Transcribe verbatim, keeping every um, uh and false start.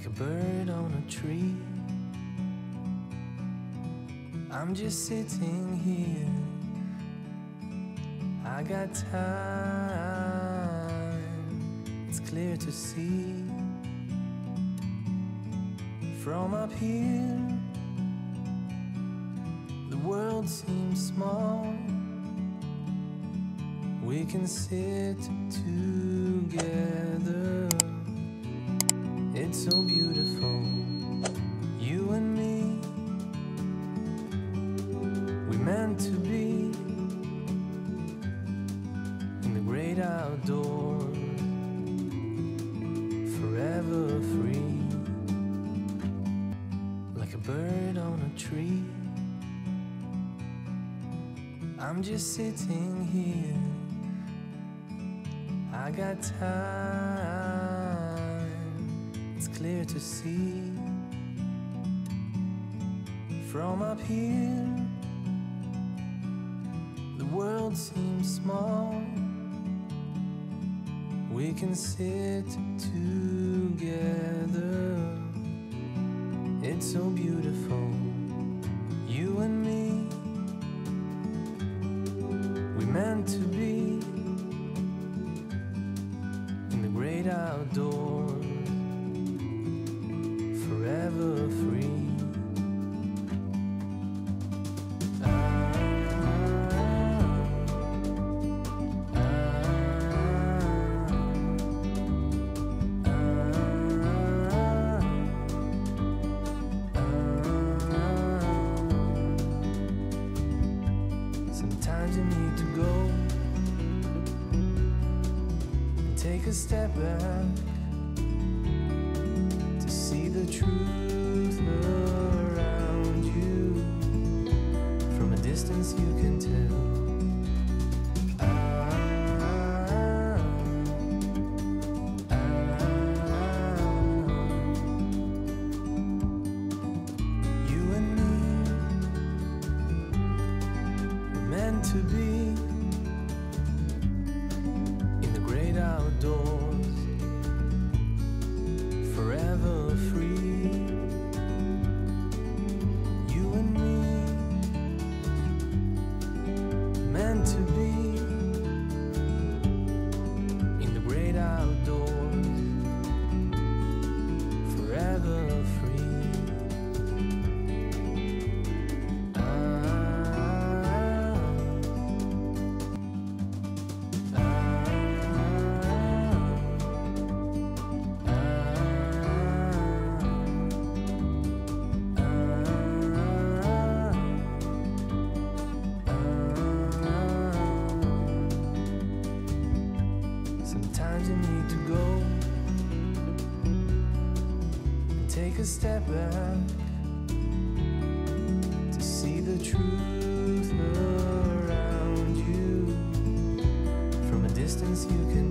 like a bird on a tree. I'm just sitting here, I got time, it's clear to see. From up here, the world seems small. We can sit together, it's so beautiful, you and me. We meant to be in the great outdoors, forever free, like a bird on a tree. I'm just sitting here, I got time, it's clear to see. From up here, the world seems small. We can sit together, it's so beautiful, you and me. We meant to be in the great outdoors, forever free. Sometimes you need to go and take a step back to see the truth around you. From a distance you can tell. Ah, ah, you and me, meant to be in the great outdoors, forever free. You and me, meant to be in the great outdoors, forever free. Sometimes you need to go and take a step back to see the truth around you. From a distance you can